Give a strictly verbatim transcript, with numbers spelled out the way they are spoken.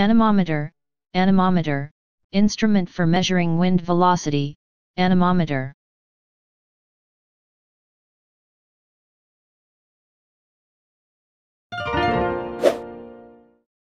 Anemometer, anemometer, instrument for measuring wind velocity, anemometer.